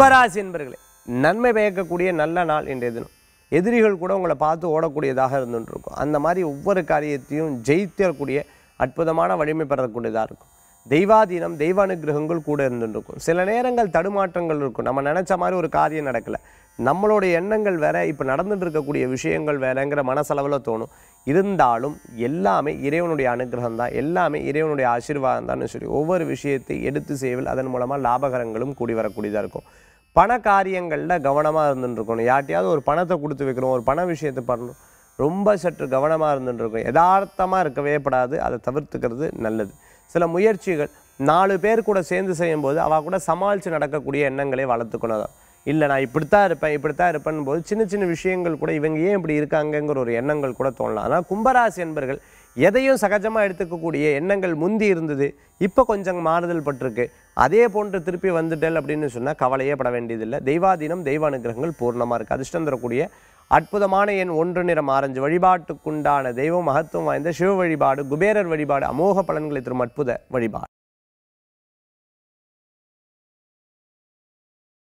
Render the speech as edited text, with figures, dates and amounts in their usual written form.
கும்பராசி என்பர்களே, நன்மை பயக்கக்கூடிய நல்ல நாள் இன்றைய தினம். எதிரிகள் கூட உங்களை பார்த்து ஓடக்கூடியதாக இருந்துட்டு இருக்கும். அந்த மாதிரி ஒவ்வொரு காரியத்தையும் ஜெயித்தக்கூடிய அற்புதமான வலிமை பெறக்கூடியதாக இருக்கும். தெய்வாதீனம், தெய்வ அனுகிரகங்கள் கூட இருந்துட்டு இருக்கும். சில நேரங்கள் தடுமாற்றங்கள் இருக்கும். நம்ம நினச்ச மாதிரி ஒரு காரியம் நடக்கலை, நம்மளுடைய எண்ணங்கள் வேற, இப்போ நடந்துட்டு இருக்கக்கூடிய விஷயங்கள் வேறங்கிற மனசளவில் தோணும். இருந்தாலும் எல்லாமே இறைவனுடைய அனுகிரகம் தான், எல்லாமே இறைவனுடைய ஆசீர்வாதம் தான் சொல்லி ஒவ்வொரு விஷயத்தை எடுத்து செய்வதில் அதன் மூலமாக லாபகரங்களும் கூடி வரக்கூடியதாக இருக்கும். பண காரியங்களில் கவனமாக இருந்துட்டுருக்கணும். யார்ட்டையாவது ஒரு பணத்தை கொடுத்து வைக்கணும், ஒரு பண விஷயத்தை பண்ணணும், ரொம்ப சற்று கவனமாக இருந்துட்டுருக்கணும். யதார்த்தமாக இருக்கவே படாது, அதை தவிர்த்துக்கிறது நல்லது. சில முயற்சிகள் 4 பேர் கூட சேர்ந்து செய்யும்போது அவள் கூட சமாளித்து நடக்கக்கூடிய எண்ணங்களை வளர்த்துக்கணும். இல்லை நான் இப்படித்தான் இருப்பேன் போது சின்ன சின்ன விஷயங்கள் கூட இவங்க ஏன் இப்படி இருக்காங்கங்கிற ஒரு எண்ணங்கள் கூட தோணலாம். ஆனால் கும்பராசி என்பர்கள் எதையும் சகஜமாக எடுத்துக்கக்கூடிய எண்ணங்கள் முந்தி இருந்தது, இப்போ கொஞ்சம் மாறுதல் பட்டிருக்கு. அதே போன்று திருப்பி வந்துட்டல் அப்படின்னு சொன்னால் கவலையே பட வேண்டியதில்லை. தெய்வாதீனம், தெய்வ அனுகிரகங்கள் பூர்ணமாக இருக்குது. அதிர்ஷ்டம் தரக்கூடிய அற்புதமான எண் 1 நிறம் ஆரஞ்சு. வழிபாட்டுக்குண்டான தெய்வம் மகத்துவம் வாய்ந்த சிவ வழிபாடு, குபேரர் வழிபாடு அமோக பலன்களை தரும் அற்புத வழிபாடு.